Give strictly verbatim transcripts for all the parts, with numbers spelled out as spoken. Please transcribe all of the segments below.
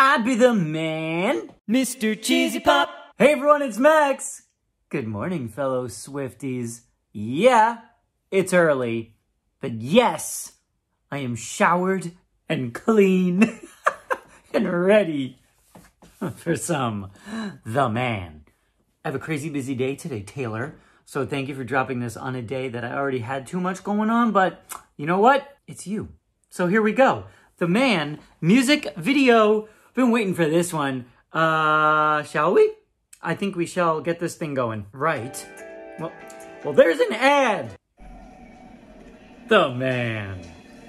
I'd be the man, Mister Cheesy Pop. Hey everyone, it's Max. Good morning, fellow Swifties. Yeah, it's early, but yes, I am showered and clean and ready for some The Man. I have a crazy busy day today, Taylor, so thank you for dropping this on a day that I already had too much going on, but you know what? It's you. So here we go. The Man music video. Been waiting for this one. Uh, shall we? I think we shall get this thing going. Right. Well, well, there's an ad. The Man.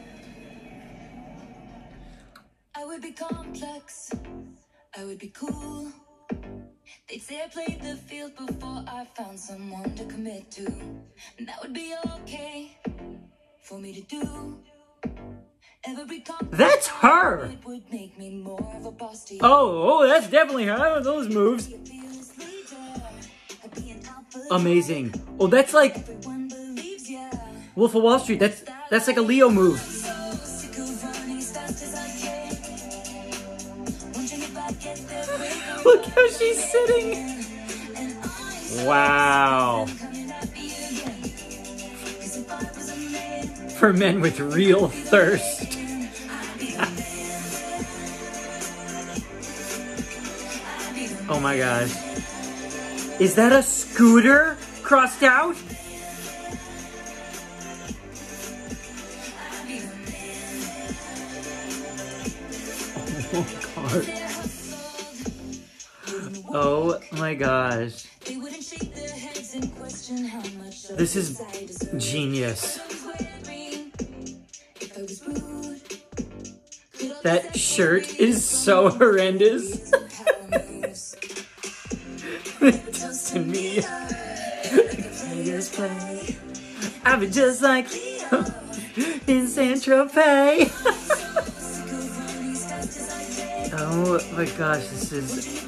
I would be complex. I would be cool. They'd say I played the field before I found someone to commit to. And that would be okay for me to do. That's her! Oh, oh, that's definitely her. Those moves. Amazing. Oh, that's like Wolf of Wall Street. That's that's like a Leo move. Look how she's sitting. Wow. For men with real thirst. Oh my gosh. Is that a scooter crossed out? Oh god. Oh my gosh. This is genius. That shirt is so horrendous. Just to me. I've been just like you in Saint-Tropez. Oh my gosh, this is...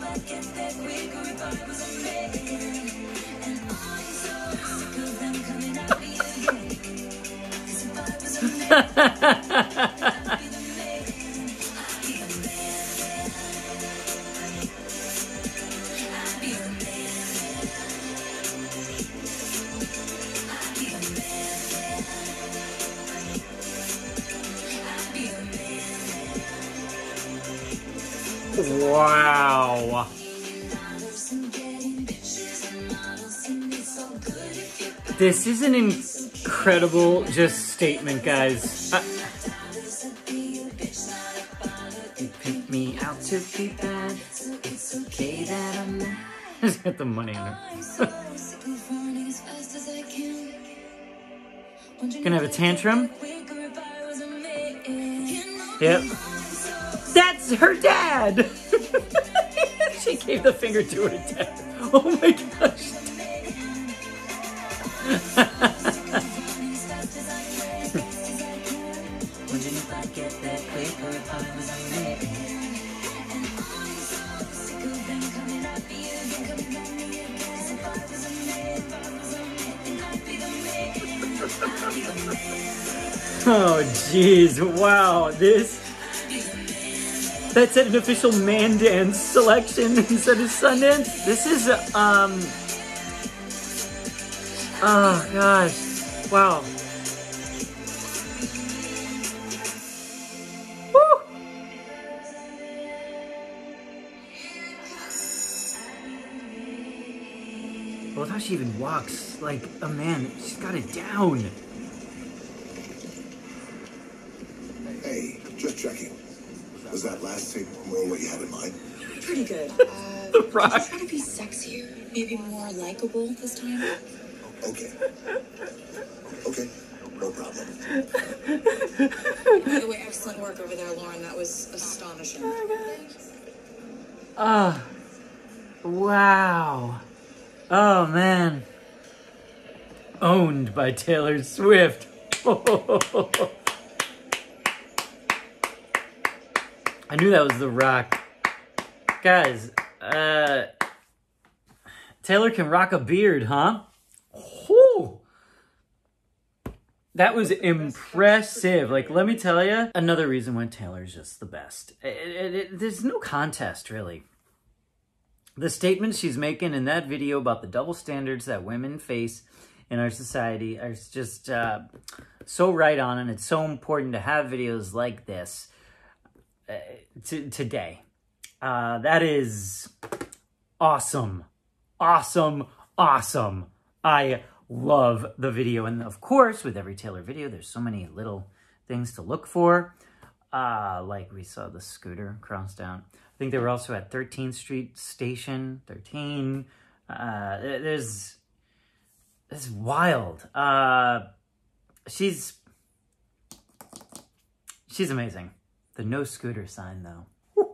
Wow. This is an incredible just statement, guys. Uh, you pick me out to be bad. It's okay that I'm mad. Just get the money on her. Gonna have a tantrum? Yep. That's her dad! She gave the finger to her dad. Oh my gosh. Oh jeez, wow, this... That's an official man dance selection instead of Sundance. This is, um... oh, gosh. Wow. Woo! I love how she even walks like a man. She's got it down. Hey, just checking. Was that last tape role what you had in mind? Pretty good. Uh, The Rock. Just try to be sexier, maybe more likable this time. Okay. Okay, no problem. By the way, excellent work over there, Lauren. That was astonishing. Ah, oh, wow. Oh man. Owned by Taylor Swift. I knew that was The Rock. Guys, uh, Taylor can rock a beard, huh? Whew. That was impressive. Like, let me tell you, another reason why Taylor's just the best. It, it, it, there's no contest, really. The statements she's making in that video about the double standards that women face in our society are just uh, so right on, and it's so important to have videos like this uh, t today. Uh, that is awesome. Awesome. Awesome. I love the video. And of course, with every Taylor video, there's so many little things to look for. Uh, like we saw the scooter cross down. I think they were also at thirteenth Street Station, thirteen. Uh, there's, it's wild. Uh, she's, she's amazing. The no scooter sign though.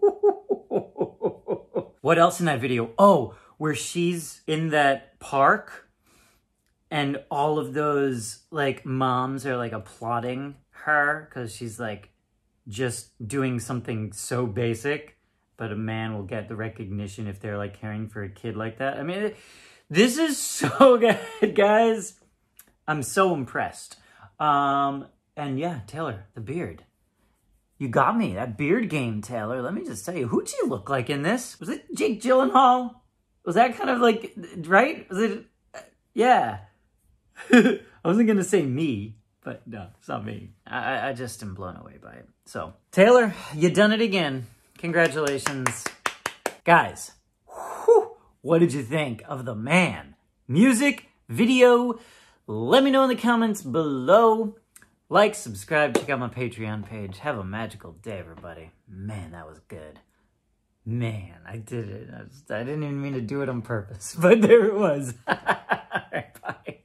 What else in that video? Oh, where she's in that park and all of those like moms are like applauding her because she's like just doing something so basic, but a man will get the recognition if they're like caring for a kid like that. I mean, this is so good, guys. I'm so impressed. Um, and yeah, Taylor, the beard. You got me. That beard game, Taylor. Let me just tell you, who'd you look like in this? Was it Jake Gyllenhaal? Was that kind of like, right? Was it, yeah. I wasn't going to say me, but no, it's not me. I, I just am blown away by it. So, Taylor, you done it again. Congratulations. Guys, whew, what did you think of the man? Music, video, let me know in the comments below. Like, subscribe, check out my Patreon page. Have a magical day, everybody. Man, that was good. Man, I did it. I, just, I didn't even mean to do it on purpose, but there it was. All right, bye.